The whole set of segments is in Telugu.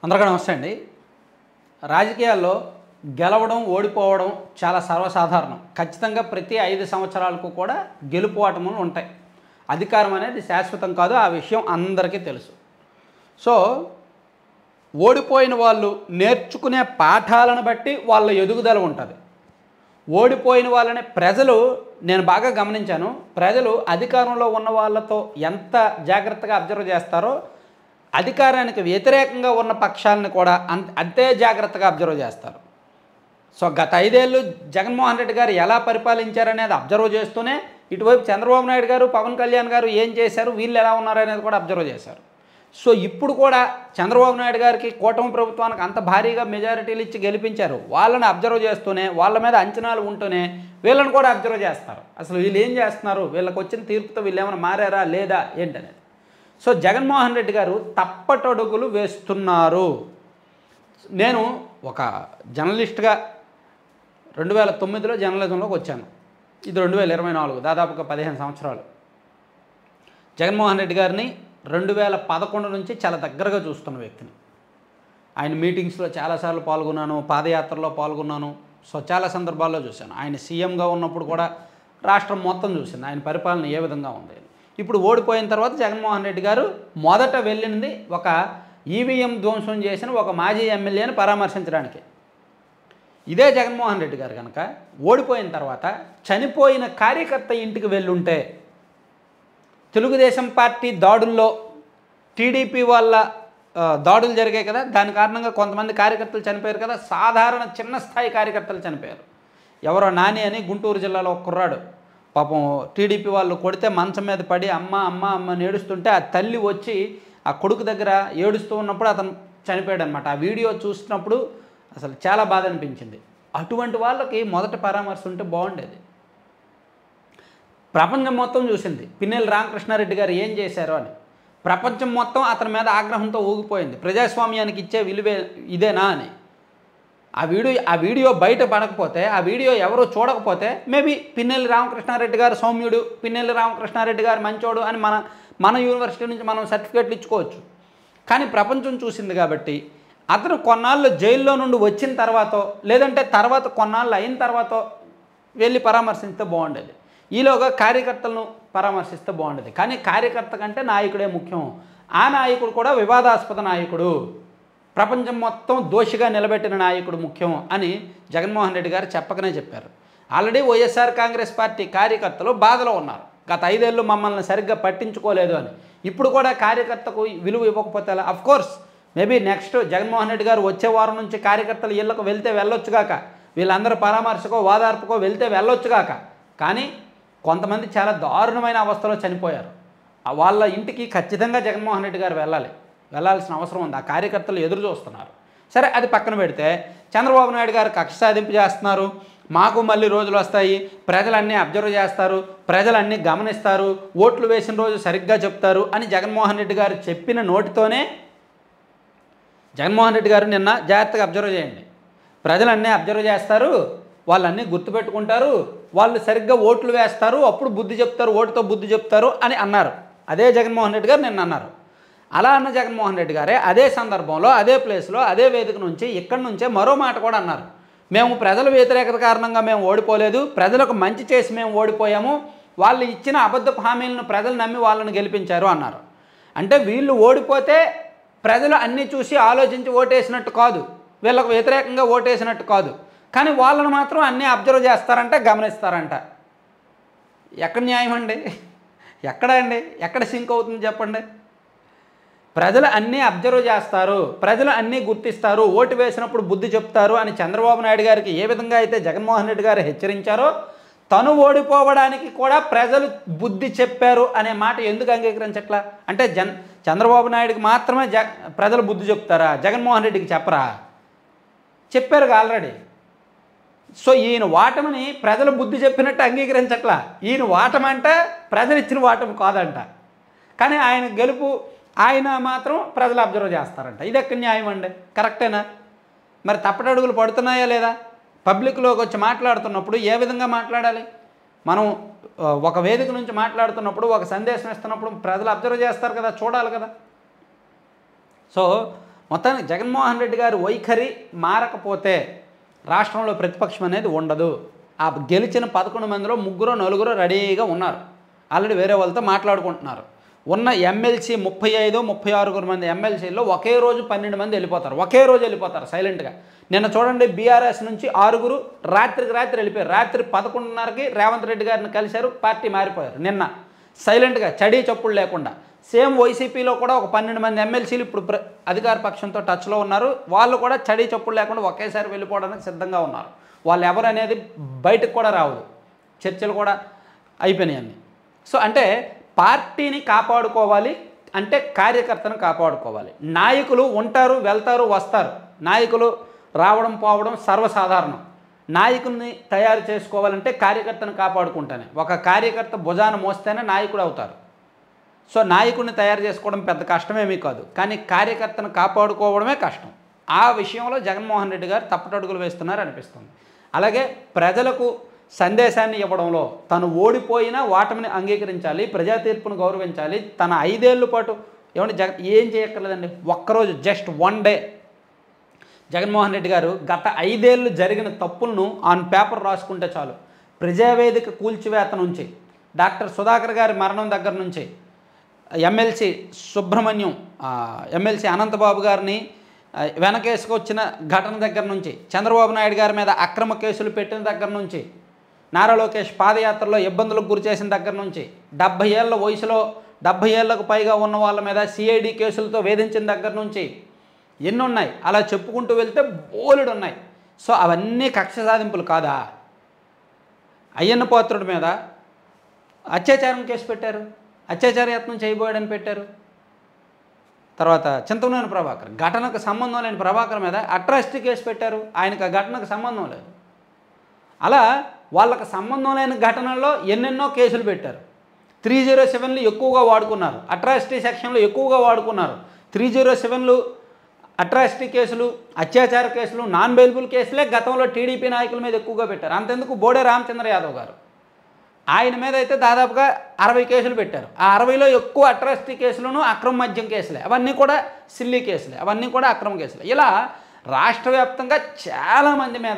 అందరికీ నమస్తే అండి. రాజకీయాల్లో గెలవడం ఓడిపోవడం చాలా సర్వసాధారణం. ఖచ్చితంగా ప్రతి 5 సంవత్సరాలకు కూడా గెలుపు ఓటములు ఉంటాయి. అధికారం అనేది శాశ్వతం కాదు, ఆ విషయం అందరికీ తెలుసు. సో ఓడిపోయిన వాళ్ళు నేర్చుకునే పాఠాలను బట్టి వాళ్ళ ఎదుగుదల ఉంటుంది. ఓడిపోయిన వాళ్ళని ప్రజలు, నేను బాగా గమనించాను, ప్రజలు అధికారంలో ఉన్న వాళ్ళతో ఎంత జాగ్రత్తగా అబ్జర్వ్ చేస్తారో అధికారానికి వ్యతిరేకంగా ఉన్న పక్షాలను కూడా అంతే జాగ్రత్తగా అబ్జర్వ్ చేస్తారు. సో గత 5 ఏళ్ళు జగన్మోహన్ రెడ్డి గారు ఎలా పరిపాలించారనేది అబ్జర్వ్ చేస్తూనే ఇటువైపు చంద్రబాబు నాయుడు గారు, పవన్ కళ్యాణ్ గారు ఏం చేశారు, వీళ్ళు ఎలా ఉన్నారనేది కూడా అబ్జర్వ్ చేశారు. సో ఇప్పుడు కూడా చంద్రబాబు నాయుడు గారికి కూటమి ప్రభుత్వానికి అంత భారీగా మెజారిటీలు ఇచ్చి గెలిపించారు. వాళ్ళని అబ్జర్వ్ చేస్తూనే, వాళ్ళ మీద అంచనాలు ఉంటూనే వీళ్ళని కూడా అబ్జర్వ్ చేస్తారు. అసలు వీళ్ళు ఏం చేస్తున్నారు, వీళ్ళకి వచ్చిన తీర్పుతో వీళ్ళు ఏమైనా మారారా లేదా ఏంటనేది. సో జగన్మోహన్ రెడ్డి గారు తప్పటడుగులు వేస్తున్నారు. నేను ఒక జర్నలిస్ట్గా 2009లో జర్నలిజంలోకి వచ్చాను. ఇది 2024, దాదాపుగా 15 సంవత్సరాలు. జగన్మోహన్ రెడ్డి గారిని 2011 నుంచి చాలా దగ్గరగా చూస్తున్న వ్యక్తిని. ఆయన మీటింగ్స్లో చాలాసార్లు పాల్గొన్నాను, పాదయాత్రలో పాల్గొన్నాను. సో చాలా సందర్భాల్లో చూశాను. ఆయన సీఎంగా ఉన్నప్పుడు కూడా రాష్ట్రం మొత్తం చూసింది ఆయన పరిపాలన ఏ విధంగా ఉంది. ఇప్పుడు ఓడిపోయిన తర్వాత జగన్మోహన్ రెడ్డి గారు మొదట వెళ్ళింది ఒక ఈవీఎం ధ్వంసం చేసిన ఒక మాజీ ఎమ్మెల్యేని పరామర్శించడానికి. ఇదే జగన్మోహన్ రెడ్డి గారు కనుక ఓడిపోయిన తర్వాత చనిపోయిన కార్యకర్త ఇంటికి వెళ్ళుంటే, తెలుగుదేశం పార్టీ దాడుల్లో టీడీపీ వాళ్ళ దాడులు జరిగాయి కదా, దాని కారణంగా కొంతమంది కార్యకర్తలు చనిపోయారు కదా, సాధారణ చిన్న స్థాయి కార్యకర్తలు చనిపోయారు. ఎవరో నాని అని గుంటూరు జిల్లాలో ఒక కుర్రాడు పాపం టీడీపీ వాళ్ళు కొడితే మంచం మీద పడి అమ్మ అమ్మ అమ్మ ఏడుస్తుంటే ఆ తల్లి వచ్చి ఆ కొడుకు దగ్గర ఏడుస్తూ ఉన్నప్పుడు అతను చనిపోయాడు అనమాట. ఆ వీడియో చూసినప్పుడు అసలు చాలా బాధ అనిపించింది. అటువంటి వాళ్ళకి మొదట పరామర్శ ఉంటే బాగుండేది. ప్రపంచం మొత్తం చూసింది పిన్నెల్లి రామకృష్ణారెడ్డి గారు ఏం చేశారో అని. ప్రపంచం మొత్తం అతని మీద ఆగ్రహంతో ఊగిపోయింది. ప్రజాస్వామ్యానికి ఇచ్చే విలువే ఇదేనా అని. ఆ వీడియో బయట పడకపోతే, ఆ వీడియో ఎవరో చూడకపోతే మేబీ పిన్నెల్లి రామకృష్ణారెడ్డి గారు సౌమ్యుడు, పిన్నెల్లి రామకృష్ణారెడ్డి గారు మంచోడు అని మన యూనివర్సిటీ నుంచి మనం సర్టిఫికేట్లు ఇచ్చుకోవచ్చు. కానీ ప్రపంచం చూసింది కాబట్టి అతను కొన్నాళ్ళు జైల్లో నుండి వచ్చిన తర్వాత, లేదంటే తర్వాత కొన్నాళ్ళు అయిన తర్వాత వెళ్ళి పరామర్శిస్తే బాగుండేది. ఈలోగా కార్యకర్తలను పరామర్శిస్తే బాగుండేది. కానీ కార్యకర్త కంటే నాయకుడే ముఖ్యం. ఆ నాయకుడు కూడా వివాదాస్పద నాయకుడు, ప్రపంచం మొత్తం దోషిగా నిలబెట్టిన నాయకుడు ముఖ్యం అని జగన్మోహన్ రెడ్డి గారు చెప్పకనే చెప్పారు. ఆల్రెడీ వైఎస్ఆర్ కాంగ్రెస్ పార్టీ కార్యకర్తలు బాధలో ఉన్నారు. గత 5 ఏళ్ళు మమ్మల్ని సరిగ్గా పట్టించుకోలేదు అని. ఇప్పుడు కూడా కార్యకర్తకు విలువ ఇవ్వకపోతే of course maybe next Jaganmohan Reddy garu వచ్చే వారం నుంచి కార్యకర్తలు ఇళ్లకు వెళ్తే వెళ్ళొచ్చుగాక, వీళ్ళందరూ పరామర్శకో ఓదార్పుకో వెళ్తే వెళ్ళొచ్చుగాక. కానీ కొంతమంది చాలా దారుణమైన అవస్థలో చనిపోయారు. వాళ్ళ ఇంటికి ఖచ్చితంగా జగన్మోహన్ రెడ్డి గారు వెళ్ళాల్సిన అవసరం ఉంది. ఆ కార్యకర్తలు ఎదురు చూస్తున్నారు. సరే, అది పక్కన పెడితే చంద్రబాబు నాయుడు గారు కక్ష సాధింపు చేస్తున్నారు. మాకు మళ్ళీ రోజులు వస్తాయి, ప్రజలన్నీ అబ్జర్వ్ చేస్తారు, ప్రజలన్నీ గమనిస్తారు, ఓట్లు వేసిన రోజు సరిగ్గా చెప్తారు అని జగన్మోహన్ రెడ్డి గారు చెప్పిన నోటితోనే జగన్మోహన్ రెడ్డి గారు నిన్న జాగ్రత్తగా అబ్జర్వ్ చేయండి, ప్రజలన్నీ అబ్జర్వ్ చేస్తారు, వాళ్ళన్నీ గుర్తుపెట్టుకుంటారు, వాళ్ళు సరిగ్గా ఓట్లు వేస్తారు, అప్పుడు బుద్ధి చెప్తారు, ఓటుతో బుద్ధి చెప్తారు అని అన్నారు. అదే జగన్మోహన్ రెడ్డి గారు నిన్న అన్నారు. అలా అన్న జగన్మోహన్ రెడ్డి గారే అదే సందర్భంలో, అదే ప్లేస్లో, అదే వేదిక నుంచి, ఇక్కడి నుంచే మరో మాట కూడా అన్నారు. మేము ప్రజల వ్యతిరేకత కారణంగా మేము ఓడిపోలేదు, ప్రజలకు మంచి చేసి మేము ఓడిపోయాము, వాళ్ళు ఇచ్చిన అబద్ధపు హామీలను ప్రజలు నమ్మి వాళ్ళని గెలిపించారు అన్నారు. అంటే వీళ్ళు ఓడిపోతే ప్రజలు అన్నీ చూసి ఆలోచించి ఓటేసినట్టు కాదు, వీళ్ళకు వ్యతిరేకంగా ఓటేసినట్టు కాదు. కానీ వాళ్ళని మాత్రం అన్నీ అబ్జర్వ్ చేస్తారంట, గమనిస్తారంట. ఎక్కడ న్యాయం అండి? ఎక్కడ సింక్ అవుతుంది చెప్పండి? ప్రజలు అన్నీ అబ్జర్వ్ చేస్తారు, ప్రజలు అన్నీ గుర్తిస్తారు, ఓటు వేసినప్పుడు బుద్ధి చెప్తారు అని చంద్రబాబు నాయుడు గారికి ఏ విధంగా అయితే జగన్మోహన్ రెడ్డి గారు హెచ్చరించారో, తను ఓడిపోవడానికి కూడా ప్రజలు బుద్ధి చెప్పారు అనే మాట ఎందుకు అంగీకరించట్లా? అంటే చంద్రబాబు నాయుడికి మాత్రమే ప్రజలు బుద్ధి చెప్తారా, జగన్మోహన్ రెడ్డికి చెప్పరా? చెప్పారు ఆల్రెడీ. సో ఈయన వాటమిని ప్రజలు బుద్ధి చెప్పినట్టు అంగీకరించట్లా. ఈయన వాటమంటే ప్రజలు ఇచ్చిన వాటమి కాదంట. కానీ ఆయన గెలుపు ఆయన మాత్రం ప్రజలు అబ్జర్వ్ చేస్తారంట. ఇది ఎక్కడ న్యాయం అండి? కరెక్టేనా? మరి తప్పటడుగులు పడుతున్నాయా లేదా? పబ్లిక్లోకి వచ్చి మాట్లాడుతున్నప్పుడు ఏ విధంగా మాట్లాడాలి? మనం ఒక వేదిక నుంచి మాట్లాడుతున్నప్పుడు, ఒక సందేశం ఇస్తున్నప్పుడు ప్రజలు అబ్జర్వ్ చేస్తారు కదా, చూడాలి కదా. సో మొత్తానికి జగన్మోహన్ రెడ్డి గారి వైఖరి మారకపోతే రాష్ట్రంలో ప్రతిపక్షం అనేది ఉండదు. ఆ గెలిచిన 11 మందిలో 3-4 రెడీగా ఉన్నారు, ఆల్రెడీ వేరే వాళ్ళతో మాట్లాడుకుంటున్నారు. ఉన్న ఎమ్మెల్సీ 35-36 మంది ఎమ్మెల్సీల్లో ఒకే రోజు 12 మంది వెళ్ళిపోతారు, ఒకే రోజు వెళ్ళిపోతారు సైలెంట్గా. నిన్న చూడండి, బీఆర్ఎస్ నుంచి 6 రాత్రికి రాత్రి వెళ్ళిపోయారు. రాత్రి 11:30కి రేవంత్ రెడ్డి గారిని కలిశారు, పార్టీ మారిపోయారు నిన్న సైలెంట్గా, చడీ చప్పులు లేకుండా. సేమ్ వైసీపీలో కూడా ఒక 12 మంది ఎమ్మెల్సీలు ఇప్పుడు అధికార పక్షంతో టచ్లో ఉన్నారు. వాళ్ళు కూడా చడీ చప్పులు లేకుండా ఒకేసారి వెళ్ళిపోవడానికి సిద్ధంగా ఉన్నారు. వాళ్ళు ఎవరు అనేది బయటకు కూడా రావదు, చర్చలు కూడా అయిపోయినాయి అన్నీ. సో అంటే పార్టీని కాపాడుకోవాలి అంటే కార్యకర్తను కాపాడుకోవాలి. నాయకులు ఉంటారు, వెళ్తారు, వస్తారు. నాయకులు రావడం పోవడం సర్వసాధారణం. నాయకుల్ని తయారు చేసుకోవాలంటే కార్యకర్తను కాపాడుకుంటేనే. ఒక కార్యకర్త భుజాన మోస్తేనే నాయకుడు అవుతారు. సో నాయకుడిని తయారు చేసుకోవడం పెద్ద కష్టమేమీ కాదు, కానీ కార్యకర్తను కాపాడుకోవడమే కష్టం. ఆ విషయంలో జగన్మోహన్ రెడ్డి గారు తప్పటడుగులు వేస్తున్నారు అనిపిస్తుంది. అలాగే ప్రజలకు సందేశాన్ని ఇవ్వడంలో తను ఓడిపోయినా ఓటమిని అంగీకరించాలి, ప్రజా తీర్పును గౌరవించాలి. తన 5 ఏళ్ళ పాటు ఏం చేయక్కర్లేదండి, ఒక్కరోజు జస్ట్ 1 డే జగన్మోహన్ రెడ్డి గారు గత 5 ఏళ్ళు జరిగిన తప్పులను ఆన్ పేపర్ రాసుకుంటే చాలు. ప్రజావేదిక కూల్చివేత నుంచి, డాక్టర్ సుధాకర్ గారి మరణం దగ్గర నుంచి, ఎమ్మెల్సీ సుబ్రహ్మణ్యం, ఎమ్మెల్సీ అనంతబాబు గారిని వెనకేసుకొచ్చిన ఘటన దగ్గర నుంచి, చంద్రబాబు నాయుడు గారి మీద అక్రమ కేసులు పెట్టిన దగ్గర నుంచి, నారా లోకేష్ పాదయాత్రలో ఇబ్బందులకు గురి చేసిన దగ్గర నుంచి, 70 ఏళ్ల వయసులో 70 ఏళ్లకు పైగా ఉన్న వాళ్ళ మీద సిఐడి కేసులతో వేధించిన దగ్గర నుంచి ఎన్ని ఉన్నాయి, అలా చెప్పుకుంటూ వెళ్తే బోలెడు ఉన్నాయి. సో అవన్నీ కక్ష సాధింపులు కాదా? అయ్యన్న పాత్రుడి మీద అత్యాచారం కేసు పెట్టారు, అత్యాచార యత్నం చేయబోయాడని పెట్టారు. తర్వాత చింతమనేని ప్రభాకర్, ఘటనకు సంబంధం లేని ప్రభాకర్ మీద అట్రాసిటీ కేసు పెట్టారు, ఆయనకు ఆ ఘటనకు సంబంధం లేదు. అలా వాళ్ళకి సంబంధం లేని ఘటనల్లో ఎన్నెన్నో కేసులు పెట్టారు. 307లు ఎక్కువగా వాడుకున్నారు, అట్రాసిటీ సెక్షన్లు ఎక్కువగా వాడుకున్నారు. 307లు అట్రాసిటీ కేసులు, అత్యాచార కేసులు, నాన్ బెయిలబుల్ కేసులే గతంలో టీడీపీ నాయకుల మీద ఎక్కువగా పెట్టారు. అంతెందుకు బోడే రామచంద్ర యాదవ్ గారు, ఆయన మీద అయితే దాదాపుగా 60 కేసులు పెట్టారు. ఆ 60లో ఎక్కువ అట్రాసిటీ కేసులను అక్రమ మద్యం కేసులే, అవన్నీ కూడా సిల్లీ కేసులే, అవన్నీ కూడా అక్రమ కేసులే. ఇలా రాష్ట్ర వ్యాప్తంగా చాలామంది మీద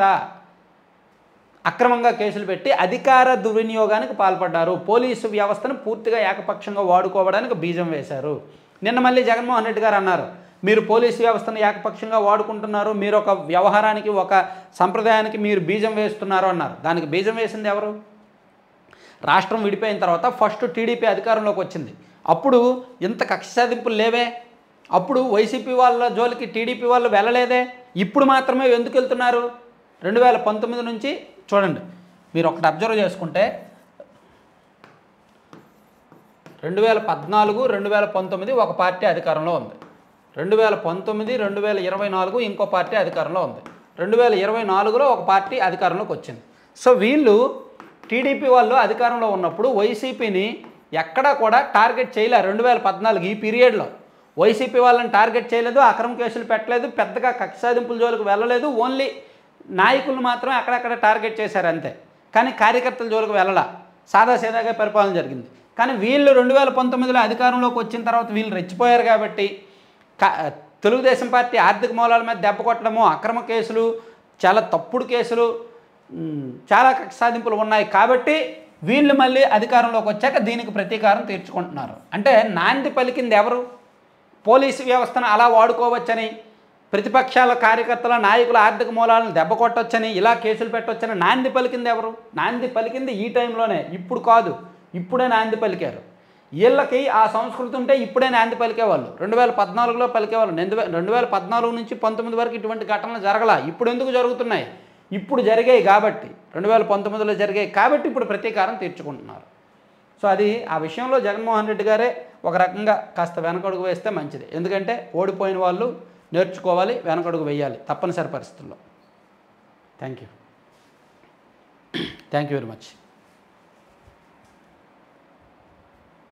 అక్రమంగా కేసులు పెట్టి అధికార దుర్వినియోగానికి పాల్పడ్డారు. పోలీసు వ్యవస్థను పూర్తిగా ఏకపక్షంగా వాడుకోవడానికి బీజం వేశారు. నిన్న మళ్ళీ జగన్మోహన్ రెడ్డి గారు అన్నారు, మీరు పోలీసు వ్యవస్థను ఏకపక్షంగా వాడుకుంటున్నారు, మీరు ఒక వ్యవహారానికి ఒక సంప్రదాయానికి మీరు బీజం వేస్తున్నారు అన్నారు. దానికి బీజం వేసింది ఎవరు? రాష్ట్రం విడిపోయిన తర్వాత ఫస్ట్ టీడీపీ అధికారంలోకి వచ్చింది, అప్పుడు ఇంత కక్ష సాధింపులు లేవే, అప్పుడు వైసీపీ వాళ్ళ జోలికి టీడీపీ వాళ్ళు వెళ్ళలేదే, ఇప్పుడు మాత్రమే ఎందుకు వెళ్తున్నారు? 2019 నుంచి చూడండి, మీరు ఒకటి అబ్జర్వ్ చేసుకుంటే 2014, 2019 ఒక పార్టీ అధికారంలో ఉంది, 2019, 2024 ఇంకో పార్టీ అధికారంలో ఉంది, 2024లో ఒక పార్టీ అధికారంలోకి వచ్చింది. సో వీళ్ళు టీడీపీ వాళ్ళు అధికారంలో ఉన్నప్పుడు వైసీపీని ఎక్కడా కూడా టార్గెట్ చేయలే. 2014 ఈ పీరియడ్లో వైసీపీ వాళ్ళని టార్గెట్ చేయలేదు, అక్రమ కేసులు పెట్టలేదు, పెద్దగా కక్ష సాధింపుల జోలికి వెళ్ళలేదు. ఓన్లీ నాయకులు మాత్రమే అక్కడక్కడ టార్గెట్ చేశారు అంతే, కానీ కార్యకర్తల జోలికి వెళ్ళలా, సాదాసీదాగా పరిపాలన జరిగింది. కానీ వీళ్ళు 2019లో అధికారంలోకి వచ్చిన తర్వాత వీళ్ళు రెచ్చిపోయారు కాబట్టి తెలుగుదేశం పార్టీ ఆర్థిక మూలాల మీద దెబ్బ కొట్టడము, అక్రమ కేసులు, చాలా తప్పుడు కేసులు, చాలా కక్ష సాధింపులు ఉన్నాయి కాబట్టి వీళ్ళు మళ్ళీ అధికారంలోకి వచ్చాక దీనికి ప్రతీకారం తీర్చుకుంటున్నారు. అంటే నాంది పలికింది ఎవరు? పోలీసు వ్యవస్థను అలా వాడుకోవచ్చని, ప్రతిపక్షాల కార్యకర్తల నాయకుల ఆర్థిక మూలాలను దెబ్బ కొట్టొచ్చని, ఇలా కేసులు పెట్టొచ్చని నాంది పలికింది ఎవరు? నాంది పలికింది ఈ టైంలోనే, ఇప్పుడు కాదు, ఇప్పుడే నాంది పలికారు. వీళ్ళకి ఆ సంస్కృతి ఉంటే ఇప్పుడే నాంది పలికేవాళ్ళు, 2014లో పలికేవాళ్ళు. 2014 నుంచి 19 వరకు ఇటువంటి ఘటనలు జరగలా, ఇప్పుడు ఎందుకు జరుగుతున్నాయి? ఇప్పుడు జరిగాయి కాబట్టి, 2019లో జరిగాయి కాబట్టి ఇప్పుడు ప్రతీకారం తీర్చుకుంటున్నారు. సో అది ఆ విషయంలో జగన్మోహన్ రెడ్డి గారే ఒక రకంగా కాస్త వెనకడుగు వేస్తే మంచిది. ఎందుకంటే ఓడిపోయిన వాళ్ళు నేర్చుకోవాలి, వెనకడుగు వేయాలి తప్పనిసరి పరిస్థితుల్లో. Thank you very much.